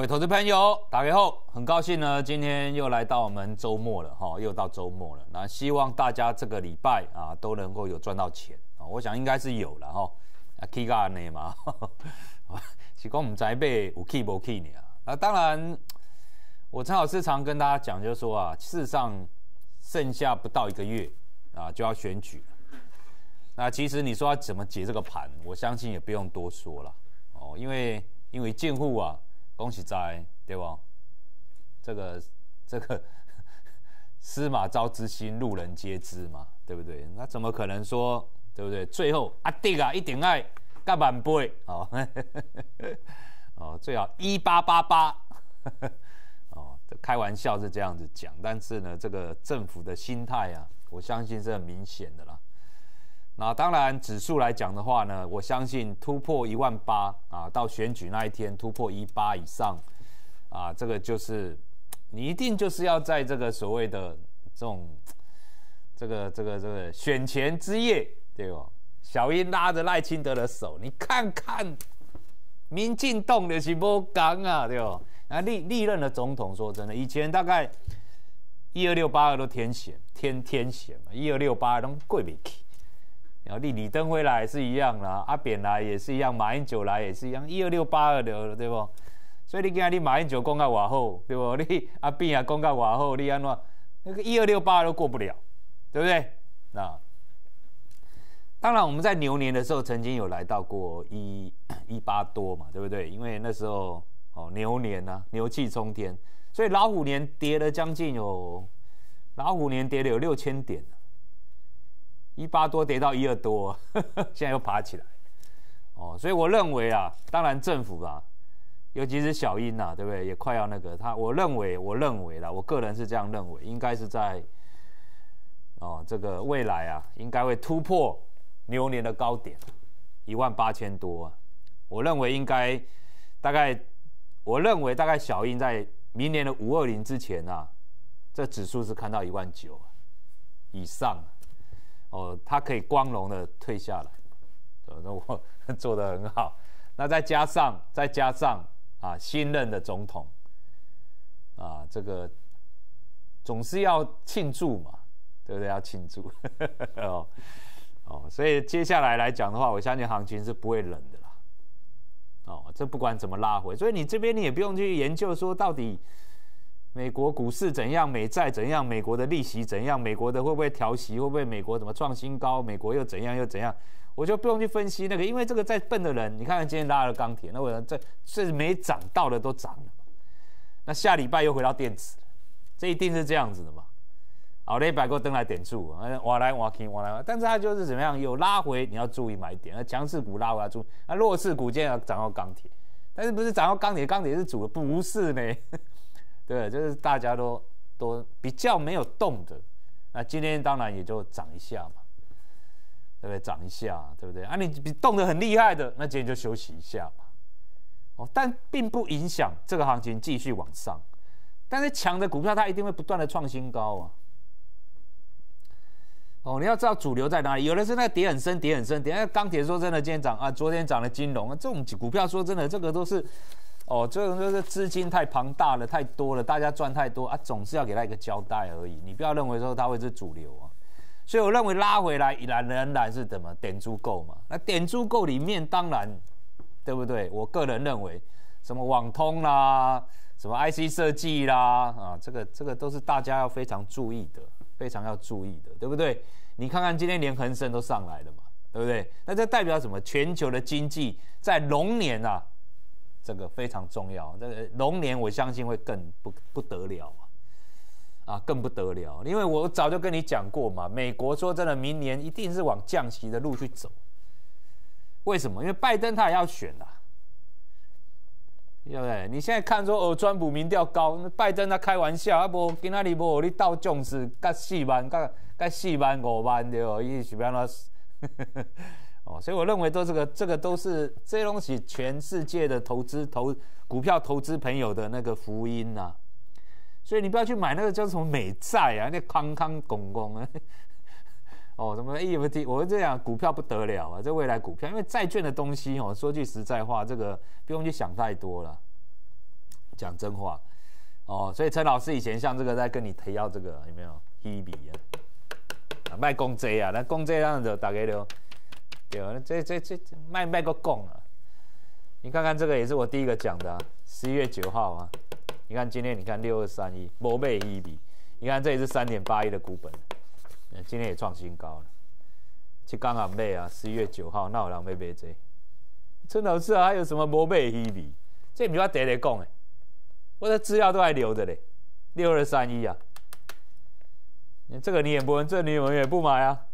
位投资朋友，大家好，很高兴呢，今天又来到我们周末了哈，又到周末了。那希望大家这个礼拜啊都能够有赚到钱啊，我想应该是有了哈。啊，起个安尼嘛，是讲唔知买有起无起呢。那当然，我陈老师常跟大家讲，就是说啊，事实上剩下不到1个月啊就要选举了。那其实你说要怎么解这个盘，我相信也不用多说了哦，因为近乎啊。恭喜在对吧？这个司马昭之心，路人皆知嘛，对不对？那怎么可能说对不对？最后阿弟啊，一定爱干万倍哦，哦，最好1888哦，开玩笑是这样子讲，但是呢，这个政府的心态啊，我相信是很明显的啦。那当然，指数来讲的话呢，我相信突破18000啊，到选举那一天突破18以上啊，这个就是你一定就是要在这个所谓的这种这个选前之夜，对吧？小英拉着赖清德的手，你看看，民进党就是没讲啊，对吧？那历任的总统，说真的，以前大概12682都天选嘛，12682都过不去。然后李登辉来也是一样啦，阿扁来也是一样，马英九来也是一样，12682的，对不？所以你今日马英九讲到偌好，对不？你阿扁也讲到偌好，你安怎那个12682都过不了，对不对？那当然我们在牛年的时候曾经有来到过118多嘛，对不对？因为那时候哦牛年啊，牛气冲天，所以老虎年跌了将近有6000点。18多跌到12多，现在又爬起来，哦，所以我认为啊，当然政府啊，尤其是小英啊，对不对？也快要那个，我认为啦，我个人是这样认为，应该是在这个未来啊，应该会突破牛年的高点，18000多啊，我认为大概小英在明年的520之前啊，这指数是看到19000以上。哦，他可以光荣的退下来，那我做得很好。那再加上啊，新任的总统啊，这个总是要庆祝嘛，对不对？要庆祝哦，所以接下来讲的话，我相信行情是不会冷的啦。哦，这不管怎么拉回，所以你这边你也不用去研究说到底。美国股市怎样？美债怎样？美国的利息怎样？美国的会不会调息？会不会美国怎么创新高？美国又怎样？我就不用去分析那个，因为这个再笨的人，你看看今天拉了钢铁，那我这没涨到的都涨了嘛。那下礼拜又回到电子，这一定是这样子的嘛。好嘞，100个灯来点数，挖来挖去，但是它就是怎么样？有拉回你要注意买点，那强势股拉回要注意，那弱势股今天要涨到钢铁，但是不是涨到钢铁？钢铁是主的，不是呢。对，就是大家都比较没有动的，那今天当然也就涨一下嘛，对不对？涨一下，对不对？啊，你动得很厉害的，那今天就休息一下嘛。哦，但并不影响这个行情继续往上。但是强的股票它一定会不断的创新高啊。哦，你要知道主流在哪里，有的是那跌很深，那钢铁说真的，今天涨啊，昨天涨了金融，这种股票说真的，这个都是。哦，这种就是资金太庞大了，太多了，大家赚太多啊，总是要给他一个交代而已。你不要认为说它会是主流啊。所以我认为拉回来仍然是怎么点足够嘛？那点足够里面当然，对不对？我个人认为，什么网通啦，什么 IC 设计啦，啊，这个都是大家要非常注意的，非常要注意的，对不对？你看看今天连恒生都上来了嘛，对不对？那这代表什么？全球的经济在龙年啊。这个非常重要，这个龙年我相信会更不得了啊，更不得了，因为我早就跟你讲过嘛，美国说真的，明年一定是往降息的路去走。为什么？因为拜登他也要选啦，对不对？你现在看说川普民调高，拜登他开玩笑，啊无今仔日无你到重视，甲4万，甲4万5万对哦，伊是要安怎？哦，所以我认为这个都是这些东西，全世界的股票投资朋友的那个福音啊。所以你不要去买那个叫什么美债啊，那康公公啊，哦，什么 EFT， 我这样股票不得了啊，这未来股票，因为债券的东西哦，说句实在话，这个不用去想太多了。 讲真话哦。所以陈老师以前像这个在跟你提到这个有没有 Hebe 啊？卖公这啊，那公这样子大家就对，这卖个讲啊。你看看这个也是我第一个讲的啊，11月9号啊。你看今天你看6231，没卖 Hebe， 你看这也是3.81的股本，今天也创新高了。这刚好卖啊，11月9号，那有人要买这？陈老师啊，还有什么没卖 Hebe？ 这不是我第一讲的，我的资料都还留着嘞。6231啊，这个你也不问，这个你也不买啊？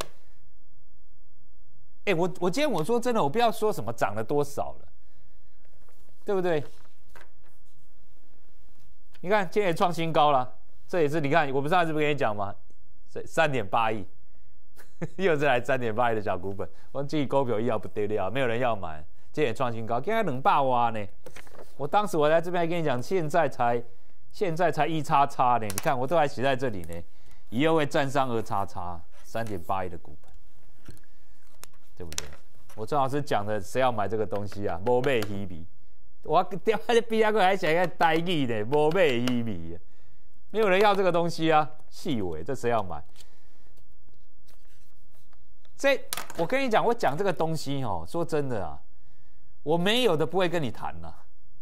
我今天我说真的，我不要说什么涨了多少了，对不对？你看今天也创新高了，这也是你看，我不上次不跟你讲吗？3.8亿，又是来3.8亿的小股本，我自己股票要不得了，没有人要买，今天也创新高，今天200哇呢。我当时我在这边还跟你讲，现在才1XX呢，你看我都还写在这里呢，以后会站上2XX，3.8亿的股本，对不对？我郑老师讲的，谁要买这个东西啊？没买 Hebe。我掉在比那个还想要呆语呢，没买 Hebe， 没有人要这个东西啊，细微，这谁要买？我跟你讲，我讲这个东西哦，说真的啊，我没有的不会跟你谈呐。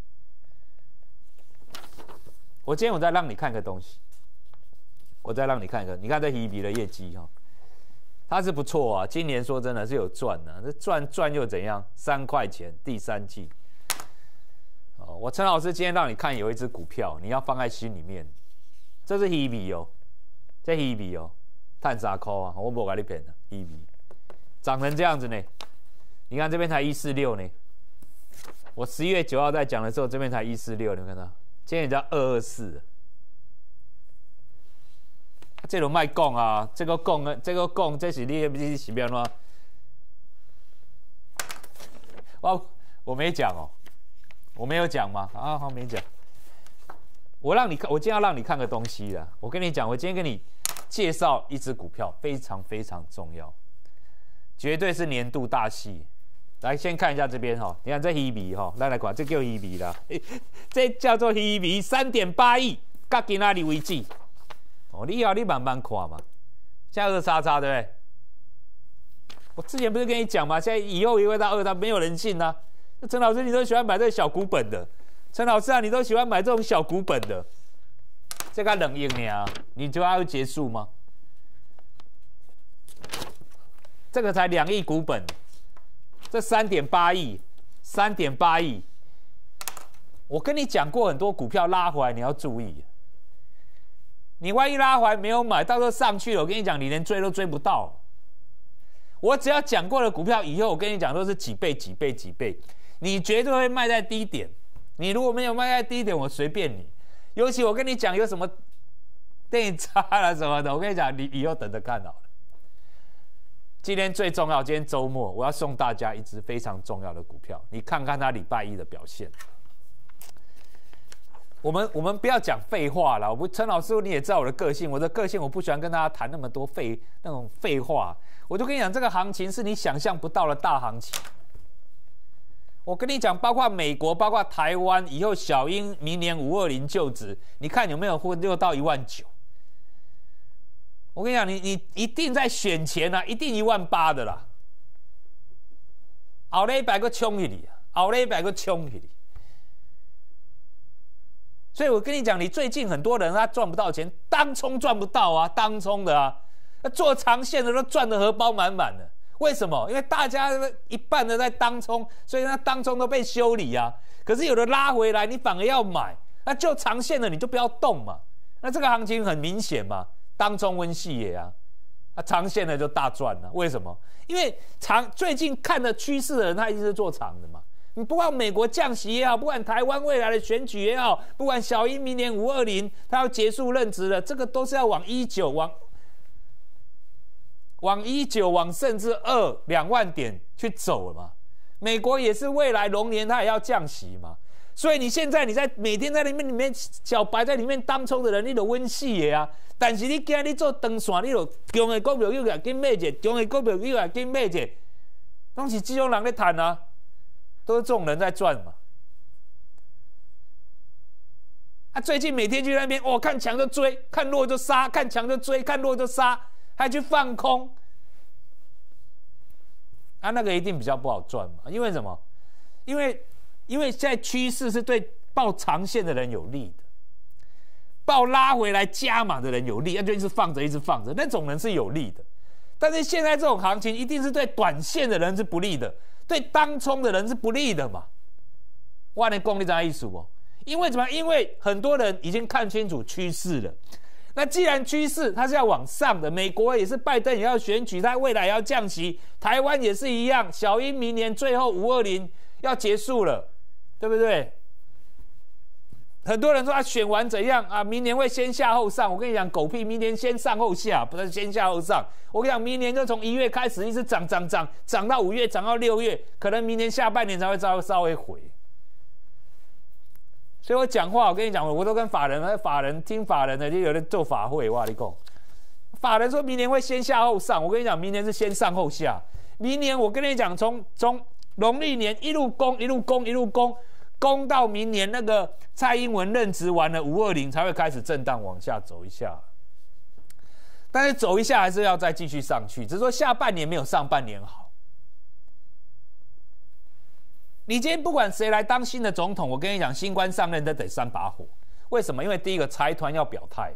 我今天我再让你看个东西，我再让你看一个，你看这 Hebe 的业绩哈，它是不错啊，今年说真的是有赚的，这赚又怎样？3块钱，第3季。我陈老师今天让你看有一只股票，你要放在心里面，这是 Hebe 哦，这 Hebe 哦，赚3块啊，我没跟你骗的 Hebe， 涨成这样子呢，你看这边才146呢，我11月9号在讲的时候，这边才146，你有看到？今天人家224，这种卖讲啊，这个讲，这是你是变怎？我没讲哦。我没有讲吗？啊，好，没讲。我今天要让你看个东西啦。我跟你讲，我今天跟你介绍一只股票，非常非常重要，绝对是年度大戏。来，先看一下这边哈，你看这 Hebe 哈，来看，这叫 Hebe 啦，这叫做 Hebe 3.8亿，到今仔日为止。哦，你慢慢看嘛，现在2XX对不对？我之前不是跟你讲吗？现在以后也会到2，没有人信啊。陈老师，你都喜欢买这个小股本的。陈老师啊，你都喜欢买这种小股本的。这个冷硬呢，你就要结束吗？这个才2亿股本，这3.8亿，3.8亿。我跟你讲过很多股票拉回来你要注意，你万一拉回来没有买，到时候上去了，我跟你讲，你连追都追不到。我只要讲过的股票，以后我跟你讲都是几倍。你绝对会卖在低点，你如果没有卖在低点，我随便你。尤其我跟你讲有什么电差啦什么的，我跟你讲，你以后等着看好了。今天最重要，今天周末我要送大家一支非常重要的股票，你看看它礼拜一的表现。我们不要讲废话啦，陈老师你也知道我的个性，我的个性我不喜欢跟大家谈那么多那种废话。我就跟你讲，这个行情是你想象不到的大行情。我跟你讲，包括美国，包括台湾，以后小英明年520就职，你看有没有会又到19000？我跟你讲，你一定在选前啊，一定18000的啦。后礼拜个冲起你，后礼拜个冲起你。所以我跟你讲，你最近很多人他赚不到钱，当冲赚不到啊，当冲的啊，做长线的都赚得荷包满满的。为什么？因为大家一半的在当冲，所以那当冲都被修理啊。可是有的拉回来，你反而要买，那就长线的你就不要动嘛。那这个行情很明显嘛，当冲温系也啊，长线的就大赚了。为什么？因为最近看的趋势的人，他一定是做长的嘛。你不管美国降息也好，不管台湾未来的选举也好，不管小英明年520他要结束任职了，这个都是要往19往甚至2万点去走了嘛。美国也是未来龙年它也要降息嘛。所以你现在每天在里面小白在里面当冲的人，你就温细的啊。但是你今日做长线，你就强的股票又来紧买者，强的股票又来紧买者，拢是这种人在谈啊，都是这种人在赚嘛。 啊，最近每天去那边，哦，看强就追，看弱就杀，看强就追，看弱就杀，还去放空，啊，那个一定比较不好赚嘛。因为什么？因为现在趋势是对抱长线的人有利的，抱拉回来加码的人有利，那就一直放着，一直放着，那种人是有利的。但是现在这种行情，一定是对短线的人是不利的，对当冲的人是不利的嘛。我能功力这样意思不？因为怎么样？因为很多人已经看清楚趋势了。那既然趋势它是要往上的，美国也是拜登也要选举，他未来要降息，台湾也是一样，小英明年最后520要结束了，对不对？很多人说他选完怎样啊？明年会先下后上。我跟你讲，狗屁！明年先上后下，不是先下后上。我跟你讲，明年就从1月开始一直涨到5月，涨到6月，可能明年下半年才会稍微回。所以我讲话，我跟你讲，我都跟法人听法人的，就有人做法会，哇，你讲，法人说明年会先下后上，我跟你讲，明年是先上后下。明年我跟你讲，从农历年一路攻到明年那个蔡英文任职完了520才会开始震荡往下走一下，但是走一下还是要再继续上去，只是说下半年没有上半年好。你今天不管谁来当新的总统，我跟你讲，新官上任都得3把火。为什么？因为第一个财团要表态，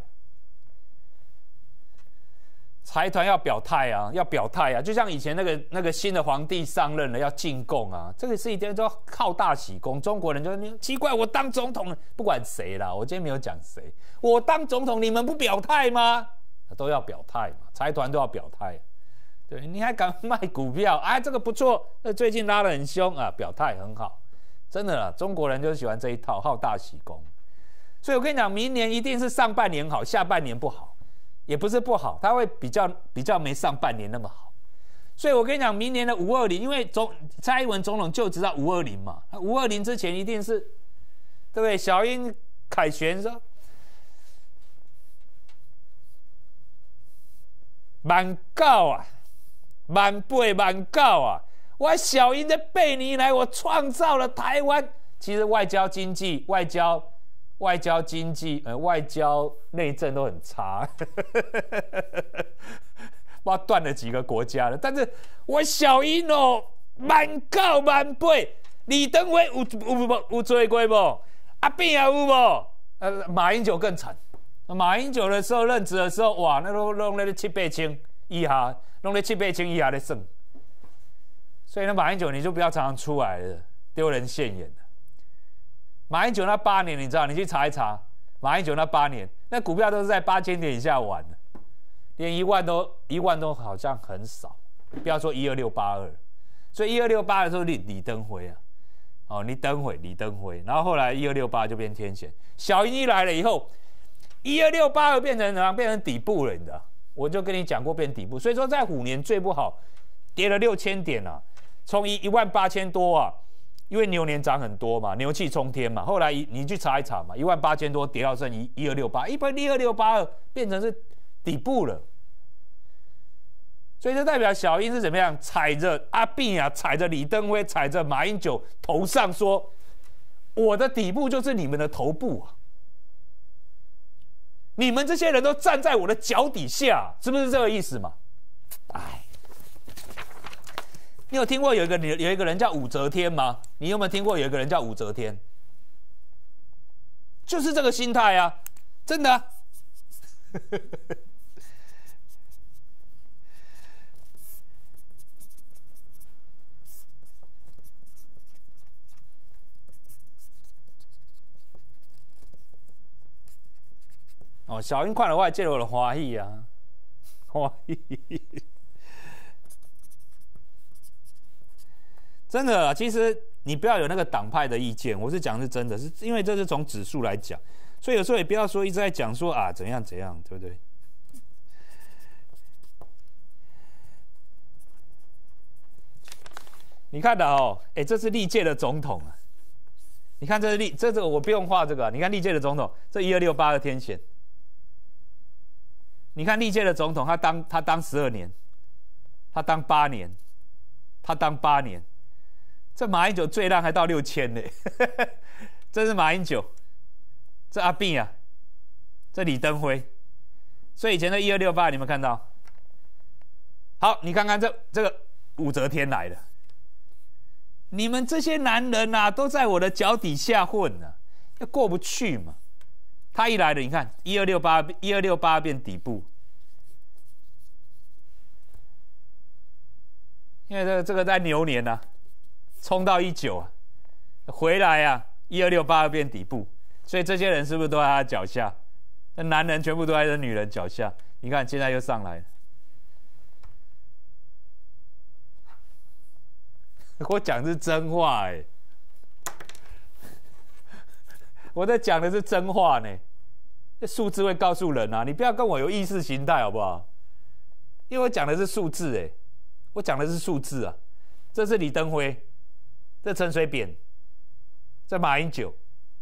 财团要表态啊，就像以前那个新的皇帝上任了要进贡啊，这个是一定都要靠大喜功。中国人就奇怪，我当总统不管谁啦，我今天没有讲谁，我当总统你们不表态吗？都要表态嘛，财团都要表态。对，你还敢卖股票？哎，这个不错，最近拉得很凶啊，表态很好，真的啦，中国人就喜欢这一套，好大喜功。所以我跟你讲，明年一定是上半年好，下半年不好，也不是不好，它会比较没上半年那么好。所以我跟你讲，明年的520，因为蔡英文总统就知道520嘛，520之前一定是，对不对？小英凯旋说。19000啊，18000啊！我小英这8年来，我创造了台湾。其实外交经济、外交经济、外交内政都很差，不知道断了几个国家了。但是我小英哦，19000，18000，李登辉有做过不？阿扁也有不？马英九更惨。马英九的时候任职的时候，哇，那都弄那7-8千以下，弄那7-8千以下的剩。所以呢，马英九你就不要常常出来了，丢人现眼的。马英九那8年，你知道，你去查一查，马英九那8年，那股票都是在8000点以下玩的，连1万都好像很少，不要说12682。所以12682的时候李登辉啊，哦，李登辉，然后后来12682就变天险，小英一来了以后。12682变成怎样？变成底部了，你知道？我就跟你讲过变底部，所以说在虎年最不好，跌了6000点啊，从18000多啊，因为牛年涨很多嘛，牛气冲天嘛。后来你去查一查嘛，18000多跌到剩12682，12682变成是底部了，所以这代表小英是怎么样？踩着阿扁啊，踩着李登辉，踩着马英九头上说，我的底部就是你们的头部啊。你们这些人都站在我的脚底下，是不是这个意思嘛？哎，你有听过有一个人叫武则天吗？你有没有听过有一个人叫武则天？就是这个心态啊，真的啊。哦，小英看了我也借了我的欢喜啊，欢喜，真的啊。其实你不要有那个党派的意见，我是讲是真的，是因为这是从指数来讲，所以有时候也不要说一直在讲说啊怎样，对不对？你看的哦，这是历届的总统啊，你看这个我不用画这个啊，你看历届的总统，这12682的天险。你看历届的总统，他当12年，他当8年，这马英九最烂还到6000呢，这是马英九， 这阿扁啊，这李登辉，所以以前的1268你们看到？好，你看看这个武则天来了，你们这些男人啊，都在我的脚底下混啊，要过不去嘛。他一来了，你看1268变底部，因为这个在牛年啊，冲到19啊，回来啊，1268变底部，所以这些人是不是都在他脚下？那男人全部都在这女人脚下。你看现在又上来了，我讲的是真话哎，我在讲的是真话呢。这数字会告诉人啊，你不要跟我有意识形态好不好？因为我讲的是数字哎，我讲的是数字啊。这是李登辉，这陈水扁，这马英九。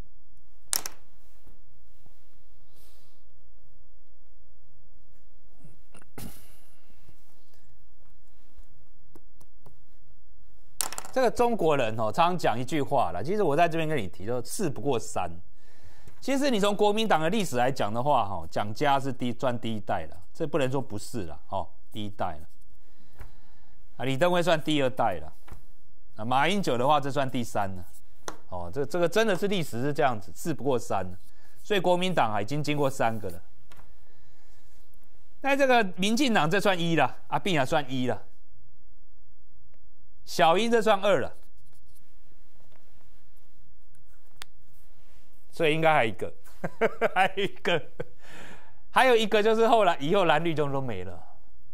这个中国人常常讲一句话啦，其实我在这边跟你提，就事不过三。其实你从国民党的历史来讲的话，蒋家是算第一代了，这不能说不是了，第一代了。啊，李登辉算第二代了，啊，马英九的话这算第三了。这个真的是历史是这样子，事不过三了，所以国民党已经经过3个了。那这个民进党这算1了，阿扁也算1了，小英这算2了。所以应该还有一个，还有一个就是以后蓝绿就都没了。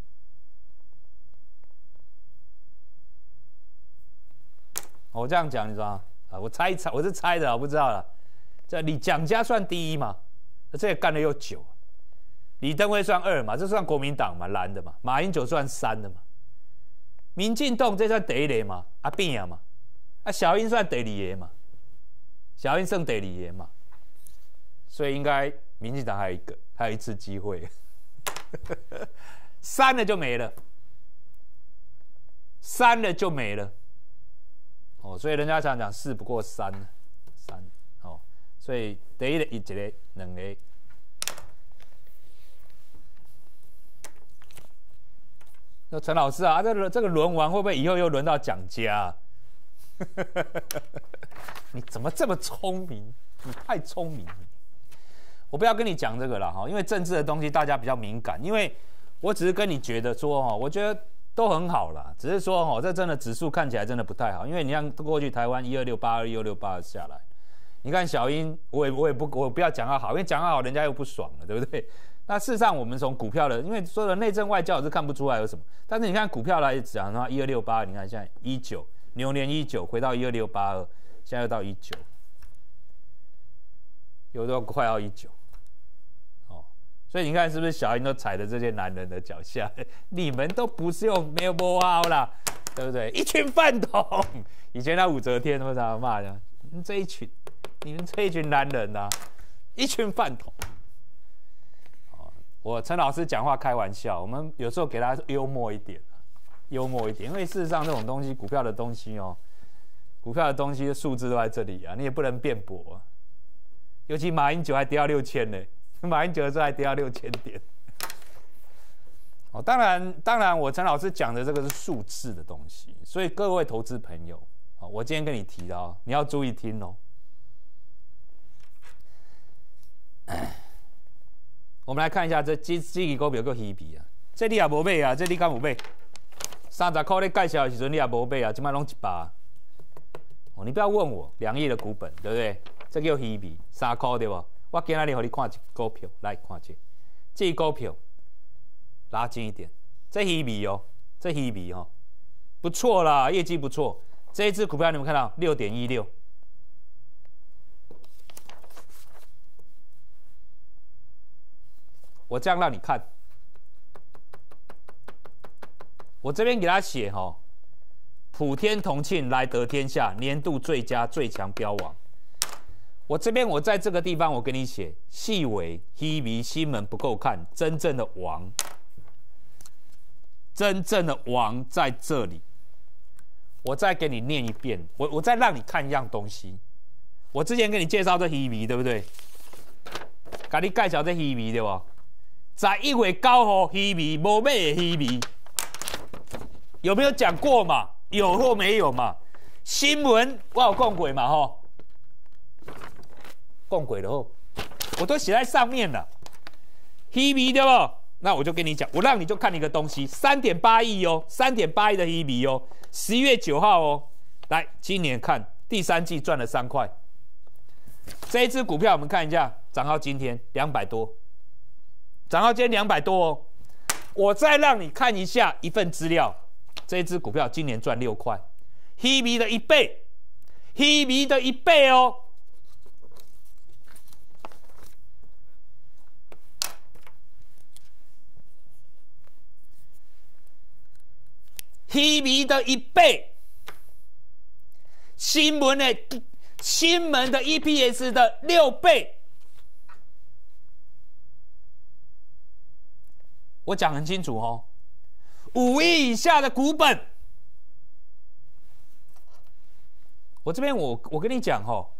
我这样讲你知道吗？我猜一猜，我是猜的，我不知道了。这蒋家算第1嘛，这也干了又久。李登辉算2嘛，这算国民党嘛，蓝的嘛。马英九算3的嘛。民进党这算第1个嘛，阿扁嘛。啊，小英算第2个嘛。小英剩第2个嘛，所以应该民进党还有一次机会，3了就没了，3了就没了。所以人家常讲事不过三，所以第1个1个2个。那陈老师啊，这个轮完会不会以后又轮到蒋家？你怎么这么聪明？你太聪明了。我不要跟你讲这个了因为政治的东西大家比较敏感。因为我只是跟你觉得说我觉得都很好啦，只是说这真的指数看起来真的不太好。因为你看过去台湾1268下来，你看小英，我不要讲他好，因为讲他好人家又不爽了，对不对？那事实上我们从股票的，因为所有的内政外交我是看不出来有什么，但是你看股票来讲的话，1268，你看现在19。牛年19回到12682，现在又到19，有都快要19，所以你看是不是小英都踩着这些男人的脚下？你们都不是没有摸好啦，对不对？一群饭桶！以前那武则天为啥骂的？你们这一群男人啊，一群饭桶。我陈老师讲话开玩笑，我们有时候给他幽默一点。因为事实上这种东西，股票的东西股票的东西的数字都在这里啊，你也不能辩驳啊。尤其马英九还跌到6000呢，马英九的时候还跌到6000点。当然，我陈老师讲的这个是数字的东西，所以各位投资朋友，我今天跟你提的你要注意听哦。我们来看一下这支股票个稀比啊，这你也无买啊，这你敢有买？30块你介绍的时候你也无买啊，现在拢100。你不要问我2亿的股本，对不对？这叫稀比，3块对不？我今天给你看一股票，来看这股票拉近一点，这稀比这稀比不错啦，业绩不错。这一支股票你们看到6.16。我这样让你看，我这边给他写普天同庆，来得天下，年度最佳最强标王。我这边我在这个地方我给你写，细微稀微西门不够看，真正的王在这里。我再给你念一遍，我再让你看一样东西。我之前给你介绍这稀微，对不对？ 甲你介绍这鱼味对不？11月9号鱼味无买的鱼味，有没有讲过嘛？有或没有嘛？新闻我有讲过嘛吼，讲过了吼，我都写在上面了。鱼味对不？那我就跟你讲，我让你就看一个东西，3.8亿哦，3.8亿的鱼味哦，11月9号哦，来，今年看第3季赚了3块。这一只股票我们看一下，涨到今天200多，涨到今天200多哦。我再让你看一下一份资料，这一只股票今年赚6块 ，Hebe 的1倍 ，Hebe 的1倍哦。Hebe 的1倍，新闻的EPS 的6倍，我讲很清楚哦。5亿以下的股本，我这边我跟你讲哦，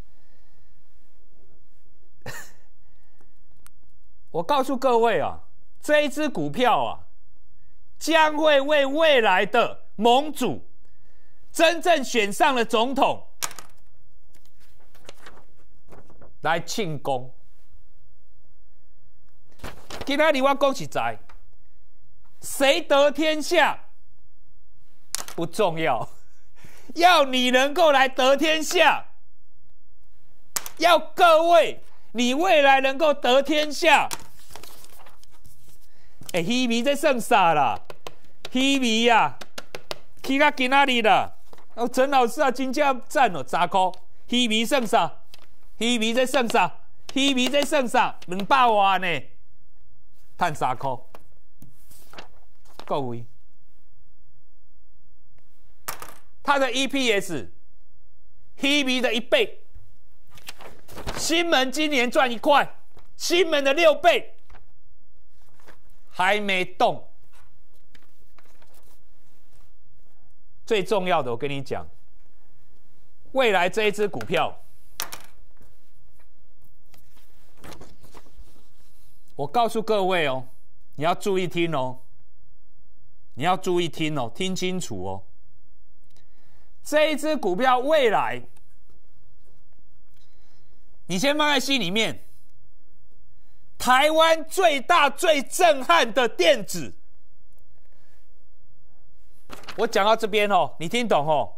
我告诉各位啊，这一只股票啊，将会为未来的盟主真正选上了总统来庆功。今天我讲实在，谁得天下不重要，要你能够来得天下，要各位你未来能够得天下。Hebe 在剩啥啦？Hebe 呀，去到今仔日啦。哦，陈老师啊，真正赞哦，10块。Hebe 剩啥 ？Hebe 在剩啥 ？Hebe 在剩啥？200万呢，赚3块。各位，它的 EPS，Hebe 的1倍。新门今年赚1块，新门的6倍。还没动，最重要的，我跟你讲，未来这一只股票，我告诉各位哦，你要注意听哦，你要注意听哦，听清楚哦，这一只股票未来，你先放在心里面。台湾最大最震撼的电子，我讲到这边哦，你听懂哦？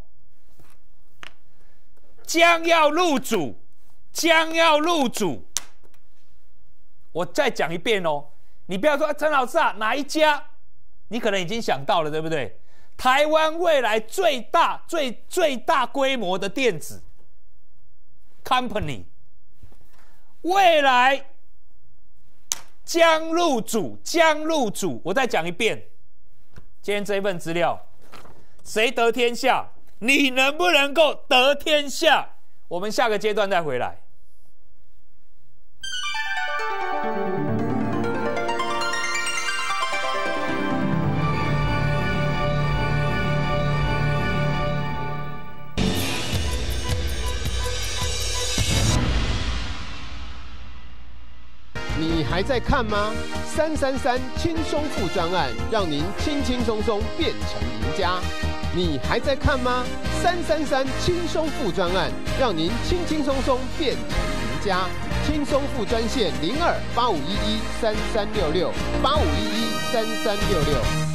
将要入主，将要入主。我再讲一遍哦，你不要说陈老师啊，哪一家？你可能已经想到了，对不对？台湾未来最大规模的电子 company， 未来。将入主，我再讲一遍，今天这一份资料，谁得天下？你能不能够得天下？我们下个阶段再回来。 你还在看吗？333轻松付专案，让您轻轻松松变成赢家。你还在看吗？333轻松付专案，让您轻轻松松变成赢家。轻松付专线02-8511-3366，8511-3366。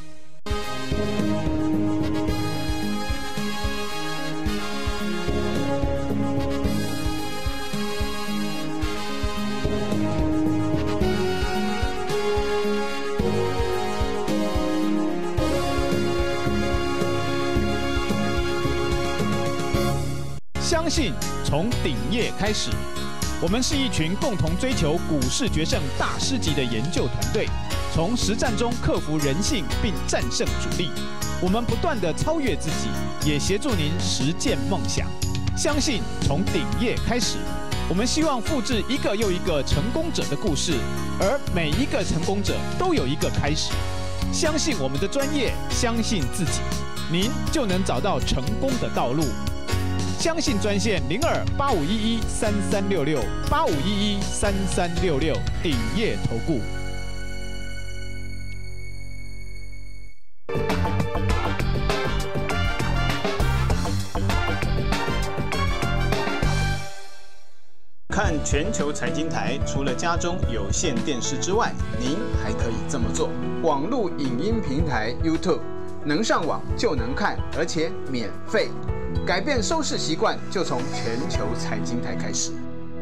相信从顶业开始，我们是一群共同追求股市决胜大师级的研究团队，从实战中克服人性并战胜主力。我们不断地超越自己，也协助您实践梦想。相信从顶业开始，我们希望复制一个又一个成功者的故事，而每一个成功者都有一个开始。相信我们的专业，相信自己，您就能找到成功的道路。 相信专线02-8511-3366，8511-3366，鼎业投顾。 看全球财经台，除了家中有线电视之外，您还可以这么做：网络影音平台 YouTube， 能上网就能看，而且免费。改变收视习惯，就从全球财经台开始。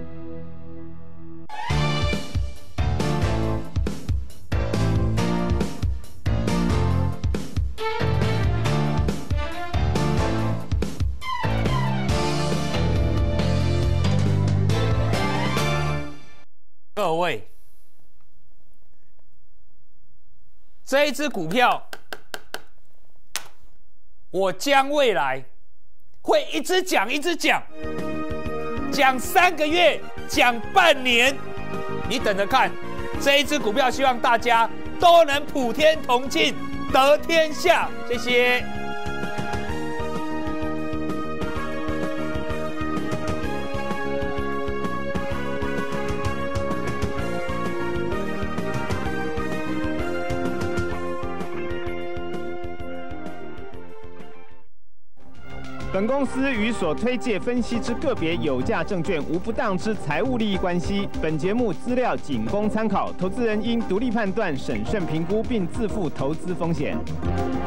各位，这一支股票，我将未来会一直讲，讲3个月，讲半年，你等着看。这一支股票，希望大家都能普天同庆，得天下。谢谢。 本公司与所推介分析之个别有价证券无不当之财务利益关系。本节目资料仅供参考，投资人应独立判断、审慎评估，并自负投资风险。